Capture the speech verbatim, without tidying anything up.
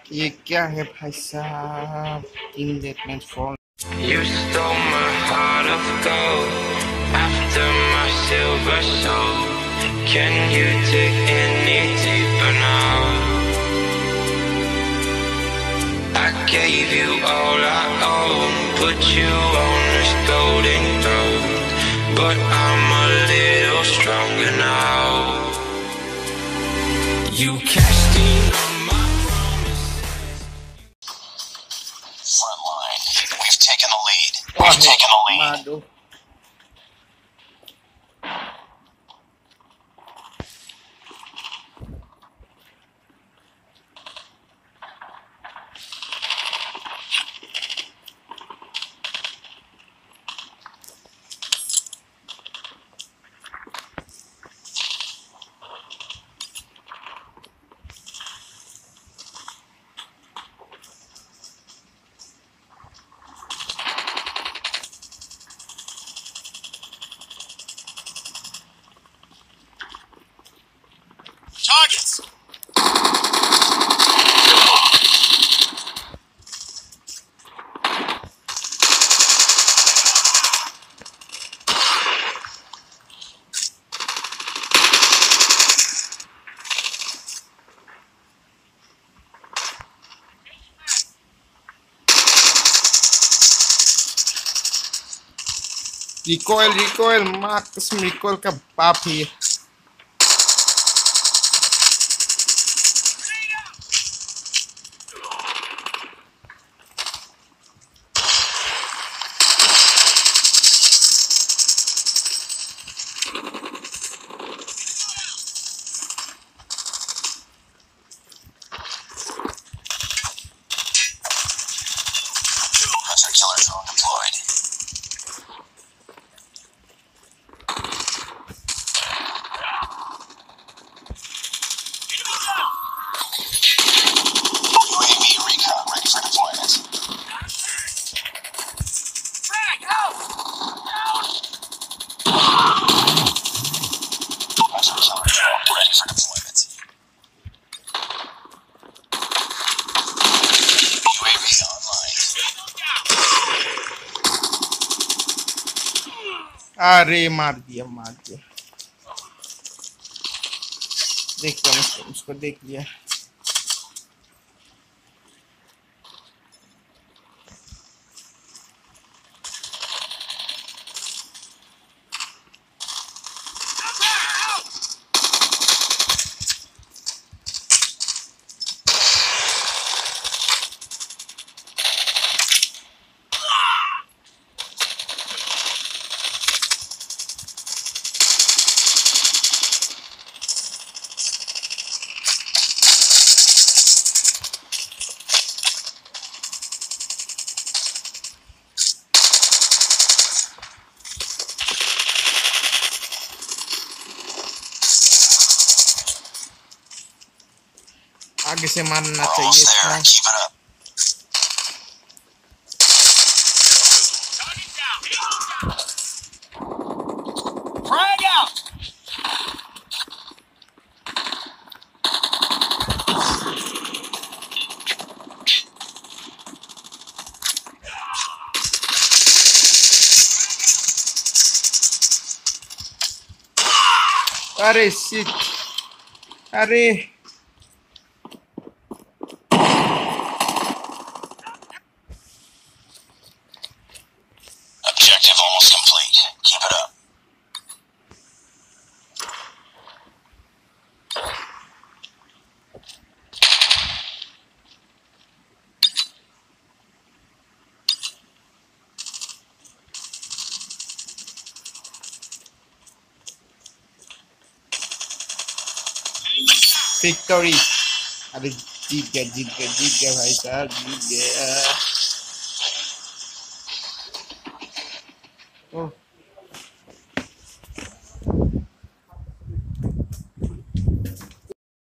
ये क्या है भाई साहब team deathmatch four You stole my heart of gold after my silver soul. Can you dig any deeper now? I gave you all I own, put you on this golden throne, but I'm a little stronger now. You cashed in on my promises. Front line. We've taken the lead. We've taken the lead. मारो Targets! Recoil recoil माँ कसम recoil का बाप ही है Hunter killer drone deployed. U A V recon ready for deployment. Hunter killer drone ready for deployment. U A V online. अरे मार दिया मार दिया देखते हैं उसको उसको देख लिया आगे से मारना We're चाहिए almost था there. Keep it up. Frag out! अरे शिट अरे Objective almost complete. Keep it up. Victory अरे जीत गया जीत गया जीत गया भाई साहब जीत गया ओह